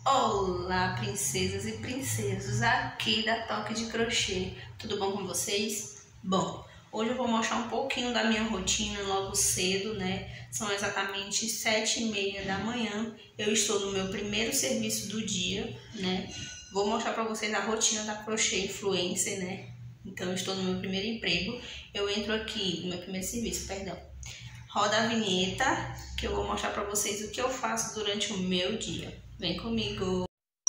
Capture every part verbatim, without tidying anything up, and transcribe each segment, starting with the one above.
Olá, princesas e princesos aqui da Toque de Crochê. Tudo bom com vocês? Bom, hoje eu vou mostrar um pouquinho da minha rotina logo cedo, né? São exatamente sete e meia da manhã. Eu estou no meu primeiro serviço do dia, né? Vou mostrar para vocês a rotina da Crochê Influencer, né? Então, eu estou no meu primeiro emprego. Eu entro aqui no meu primeiro serviço, perdão. Roda a vinheta, que eu vou mostrar para vocês o que eu faço durante o meu dia. Vem comigo!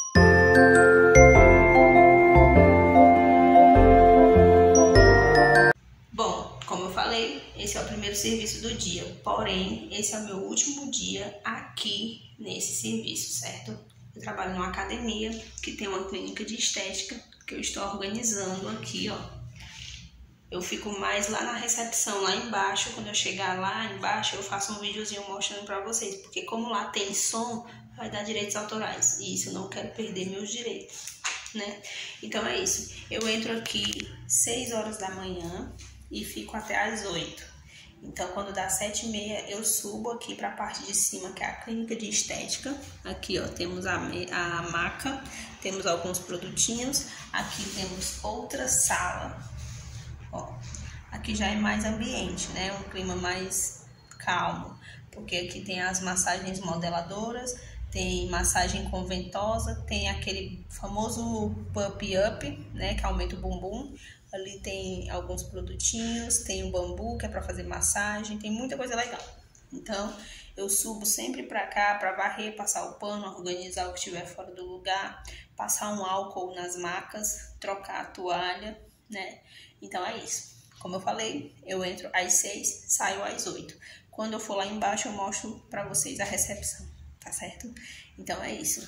Bom, como eu falei, esse é o primeiro serviço do dia. Porém, esse é o meu último dia aqui nesse serviço, certo? Eu trabalho numa academia que tem uma clínica de estética que eu estou organizando aqui, ó. Eu fico mais lá na recepção, lá embaixo. Quando eu chegar lá embaixo, eu faço um videozinho mostrando pra vocês. Porque como lá tem som, vai dar direitos autorais. E isso, eu não quero perder meus direitos, né? Então é isso. Eu entro aqui seis horas da manhã e fico até às oito. Então, quando dá sete e meia, eu subo aqui pra parte de cima, que é a clínica de estética. Aqui, ó, temos a, a maca, temos alguns produtinhos. Aqui temos outra sala. Ó, aqui já é mais ambiente, né? Um clima mais calmo, porque aqui tem as massagens modeladoras, tem massagem com ventosa, tem aquele famoso pump-up, né? Que aumenta o bumbum. Ali tem alguns produtinhos, tem o bambu, que é para fazer massagem, tem muita coisa legal. Então, eu subo sempre para cá para varrer, passar o pano, organizar o que estiver fora do lugar, passar um álcool nas macas, trocar a toalha, né? Então é isso. Como eu falei, eu entro às seis, saio às oito. Quando eu for lá embaixo, eu mostro pra vocês a recepção, tá certo? Então é isso.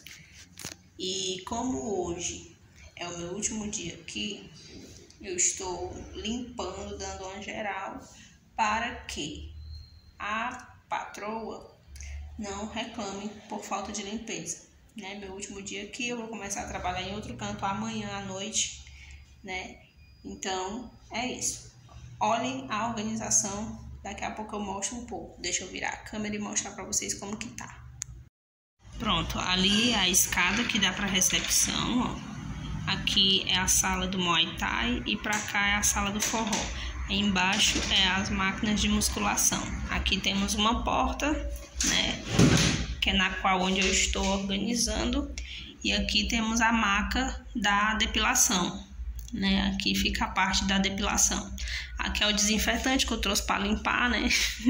E como hoje é o meu último dia aqui, eu estou limpando, dando uma geral, para que a patroa não reclame por falta de limpeza, né? Meu último dia aqui, eu vou começar a trabalhar em outro canto amanhã à noite, né? Então, é isso. Olhem a organização. Daqui a pouco eu mostro um pouco. Deixa eu virar a câmera e mostrar pra vocês como que tá. Pronto, ali é a escada que dá pra recepção, ó. Aqui é a sala do Muay Thai e pra cá é a sala do forró. Aí embaixo é as máquinas de musculação. Aqui temos uma porta, né? Que é na qual onde eu estou organizando. E aqui temos a maca da depilação. Né? Aqui fica a parte da depilação. Aqui é o desinfetante que eu trouxe para limpar, né?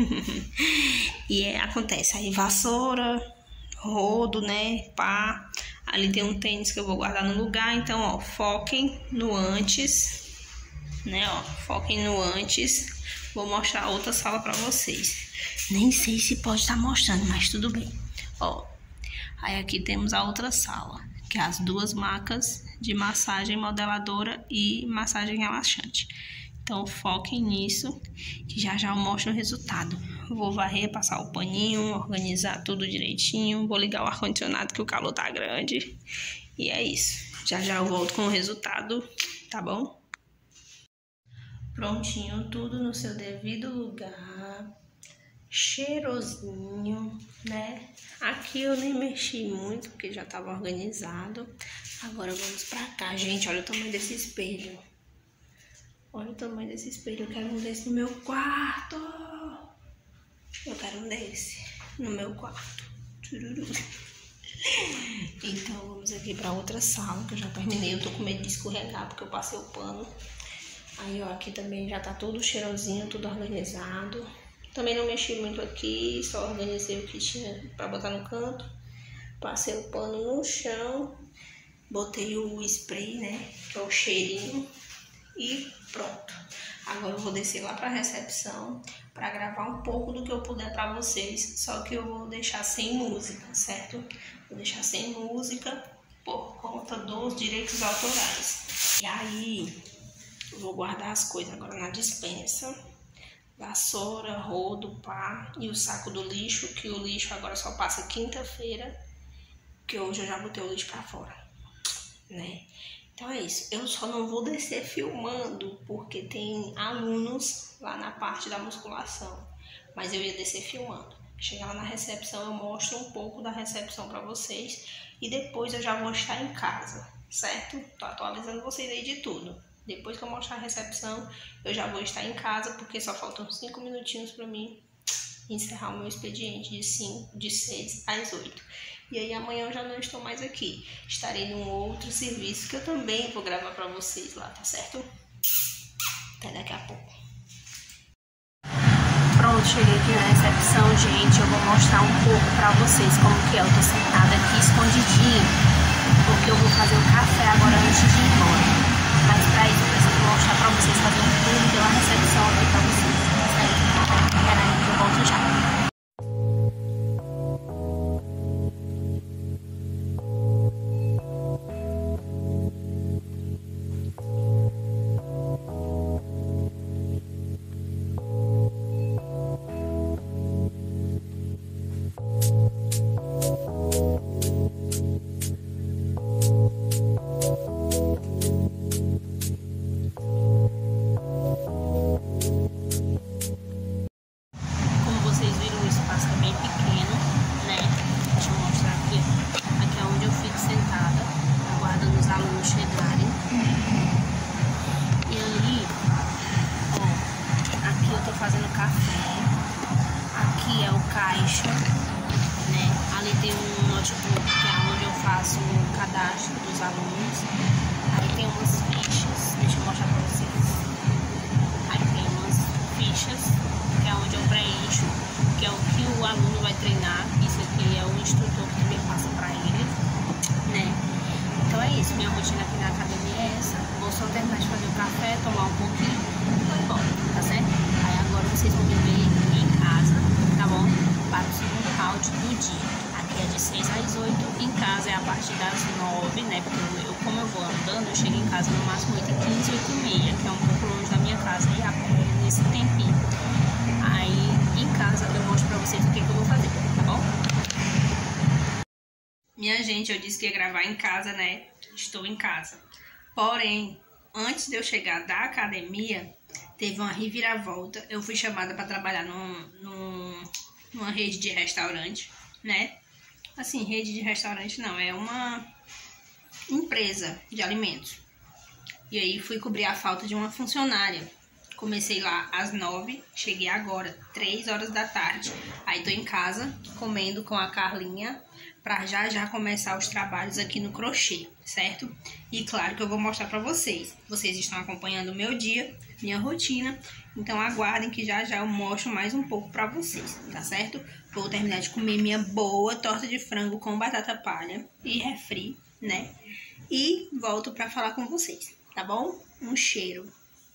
E é, acontece aí vassoura, rodo, né? Pá. Ali tem um tênis que eu vou guardar no lugar. Então, ó, foquem no antes, né? Ó, foquem no antes. Vou mostrar outra sala para vocês. Nem sei se pode estar mostrando, mas tudo bem. Ó, aí aqui temos a outra sala, que é as duas macas de massagem modeladora e massagem relaxante. Então, foquem nisso, que já já eu mostro o resultado. Vou varrer, passar o paninho, organizar tudo direitinho. Vou ligar o ar-condicionado, que o calor tá grande. E é isso. Já já eu volto com o resultado, tá bom? Prontinho, tudo no seu devido lugar. Cheirosinho, né? Aqui eu nem mexi muito, porque já tava organizado. Agora vamos pra cá. Gente, olha o tamanho desse espelho. Olha o tamanho desse espelho. Eu quero um desse no meu quarto. Eu quero um desse no meu quarto. Então vamos aqui pra outra sala, que eu já terminei. Eu tô com medo de escorregar, porque eu passei o pano. Aí, ó, aqui também já tá tudo cheirosinho, tudo organizado. Também não mexi muito aqui, só organizei o que tinha pra botar no canto. Passei o pano no chão, botei o spray, né, que é o cheirinho, e pronto. Agora eu vou descer lá pra recepção pra gravar um pouco do que eu puder pra vocês, só que eu vou deixar sem música, certo? Vou deixar sem música por conta dos direitos autorais. E aí, eu vou guardar as coisas agora na despensa. Vassoura, rodo, pá, e o saco do lixo, que o lixo agora só passa quinta-feira, que hoje eu já botei o lixo pra fora, né? Então é isso. Eu só não vou descer filmando, porque tem alunos lá na parte da musculação, mas eu ia descer filmando. Chegar lá na recepção, eu mostro um pouco da recepção para vocês e depois eu já vou estar em casa, certo? Tô atualizando vocês aí de tudo. Depois que eu mostrar a recepção, eu já vou estar em casa, porque só faltam cinco minutinhos para mim encerrar o meu expediente de, cinco, de seis às oito. E aí amanhã eu já não estou mais aqui. Estarei num outro serviço que eu também vou gravar para vocês lá, tá certo? Até daqui a pouco. Pronto, cheguei aqui na recepção, gente. Eu vou mostrar um pouco pra vocês como que é. Eu tô sentada aqui escondidinha, porque eu vou fazer o café agora antes de ir embora. Mas pra isso eu preciso mostrar pra vocês, fazer um tour pela recepção aqui pra vocês, certo? Espera aí que eu volto já. Fazendo café, aqui é o caixa, né? Ali tem um notebook que é onde eu faço o cadastro dos alunos. Aí tem umas fichas, deixa eu mostrar pra vocês. Aí tem umas fichas, que é onde eu preencho, que é o que o aluno vai treinar. Isso aqui é o instrutor que também passa pra ele, né? Então é isso, minha rotina aqui na academia é essa. Vou só terminar de fazer o café, tomar um pouquinho e vou embora, tá certo? Aí agora vocês vão me ver em casa, tá bom? Para o segundo round do dia. Aqui é de seis às oito, em casa é a partir das nove, né? Porque eu, eu, como eu vou andando, eu chego em casa no máximo oito e quinze, oito e meia, que é um pouco longe da minha casa, e a pé nesse tempinho. Aí em casa eu mostro pra vocês o que, que eu vou fazer, tá bom? Minha gente, eu disse que ia gravar em casa, né? Estou em casa. Porém, antes de eu chegar da academia, teve uma reviravolta. Eu fui chamada para trabalhar num, num, numa rede de restaurante, né? Assim, rede de restaurante não, é uma empresa de alimentos. E aí fui cobrir a falta de uma funcionária. Comecei lá às nove, cheguei agora, três horas da tarde. Aí tô em casa, comendo com a Carlinha, pra já já começar os trabalhos aqui no crochê, certo? E claro que eu vou mostrar pra vocês. Vocês estão acompanhando o meu dia, minha rotina, então aguardem que já já eu mostro mais um pouco pra vocês, tá certo? Vou terminar de comer minha boa torta de frango com batata palha e refri, né? E volto pra falar com vocês, tá bom? Um cheiro.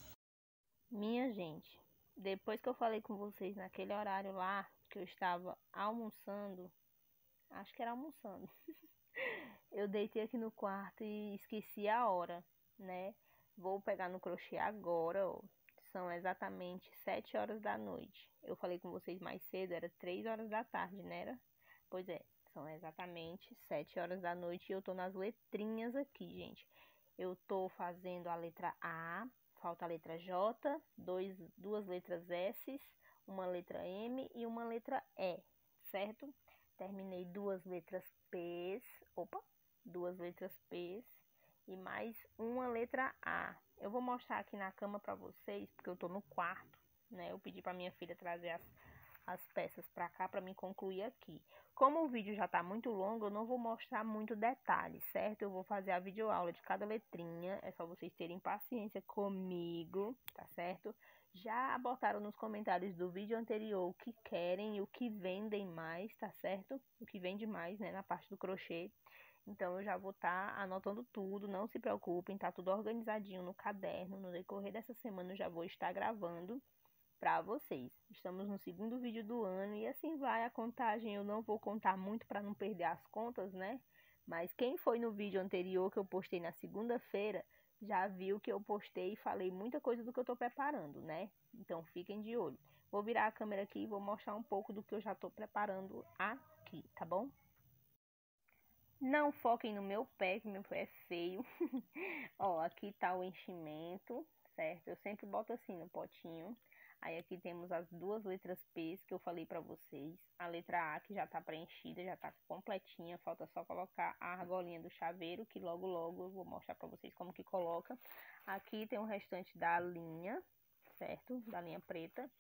Minha gente, depois que eu falei com vocês naquele horário lá, que eu estava almoçando, acho que era almoçando, eu deitei aqui no quarto e esqueci a hora, né? Vou pegar no crochê agora, ó. São exatamente sete horas da noite. Eu falei com vocês mais cedo, era três horas da tarde, né? Era? Pois é, são exatamente sete horas da noite e eu tô nas letrinhas aqui, gente. Eu tô fazendo a letra A, falta a letra J, dois, duas letras S, uma letra M e uma letra E, certo? Terminei duas letras P, opa, duas letras P e mais uma letra A. Eu vou mostrar aqui na cama pra vocês, porque eu tô no quarto, né? Eu pedi pra minha filha trazer as, as peças pra cá pra me concluir aqui. Como o vídeo já tá muito longo, eu não vou mostrar muito detalhe, certo? Eu vou fazer a videoaula de cada letrinha, é só vocês terem paciência comigo, tá certo? Já botaram nos comentários do vídeo anterior o que querem e o que vendem mais, tá certo? O que vende mais, né, na parte do crochê. Então, eu já vou estar tá anotando tudo, não se preocupem, tá tudo organizadinho no caderno. No decorrer dessa semana eu já vou estar gravando para vocês. Estamos no segundo vídeo do ano e assim vai a contagem. Eu não vou contar muito para não perder as contas, né? Mas quem foi no vídeo anterior que eu postei na segunda-feira, já viu que eu postei e falei muita coisa do que eu tô preparando, né? Então, fiquem de olho. Vou virar a câmera aqui e vou mostrar um pouco do que eu já tô preparando aqui, tá bom? Não foquem no meu pé, que meu pé é feio. Ó, aqui tá o enchimento, certo? Eu sempre boto assim no potinho. Aí aqui temos as duas letras P que eu falei pra vocês. A letra A que já tá preenchida, já tá completinha. Falta só colocar a argolinha do chaveiro, que logo logo eu vou mostrar pra vocês como que coloca. Aqui tem o restante da linha, certo? Da linha preta.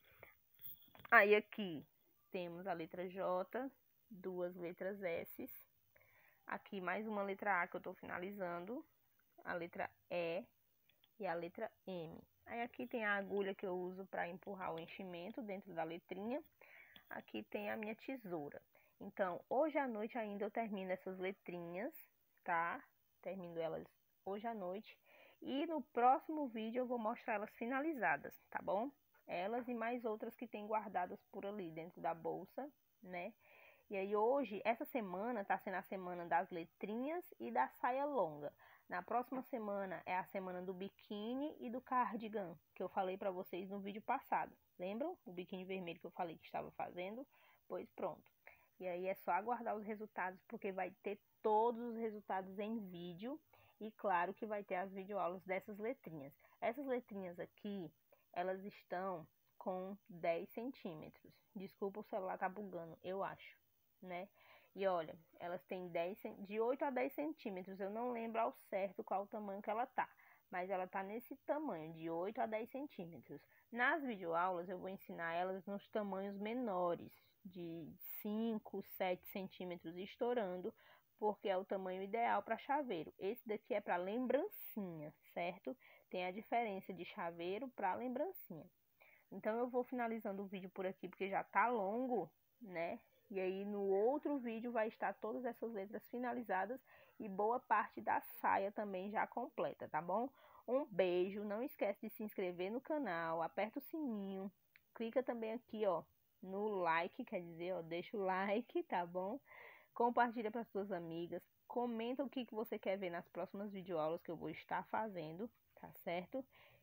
Aí aqui temos a letra J, duas letras S. Aqui mais uma letra A que eu tô finalizando. A letra E e a letra M. Aí aqui tem a agulha que eu uso para empurrar o enchimento dentro da letrinha. Aqui tem a minha tesoura. Então, hoje à noite ainda eu termino essas letrinhas, tá? Termino elas hoje à noite. E no próximo vídeo eu vou mostrar elas finalizadas, tá bom? Elas e mais outras que tem guardadas por ali dentro da bolsa, né? E aí hoje, essa semana tá sendo a semana das letrinhas e da saia longa. Na próxima semana é a semana do biquíni e do cardigan, que eu falei pra vocês no vídeo passado. Lembram? O biquíni vermelho que eu falei que estava fazendo? Pois pronto. E aí é só aguardar os resultados, porque vai ter todos os resultados em vídeo. E claro que vai ter as videoaulas dessas letrinhas. Essas letrinhas aqui, elas estão com dez centímetros. Desculpa, o celular tá bugando, eu acho, né? E olha, elas têm dez, de oito a dez centímetros. Eu não lembro ao certo qual o tamanho que ela tá, mas ela tá nesse tamanho, de oito a dez centímetros. Nas videoaulas eu vou ensinar elas nos tamanhos menores, de cinco, sete centímetros estourando, porque é o tamanho ideal para chaveiro. Esse daqui é para lembrancinha, certo? Tem a diferença de chaveiro para lembrancinha. Então eu vou finalizando o vídeo por aqui, porque já tá longo, né? E aí no outro vídeo vai estar todas essas letras finalizadas e boa parte da saia também já completa, tá bom? Um beijo, não esquece de se inscrever no canal, aperta o sininho, clica também aqui, ó, no like, quer dizer, ó, deixa o like, tá bom? Compartilha para suas amigas, comenta o que, que você quer ver nas próximas videoaulas que eu vou estar fazendo, tá certo?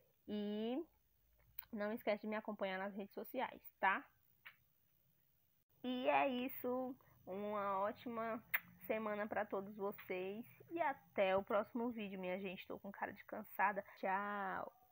E não esquece de me acompanhar nas redes sociais, tá? E é isso. Uma ótima semana para todos vocês. E até o próximo vídeo, minha gente. Tô com cara de cansada. Tchau!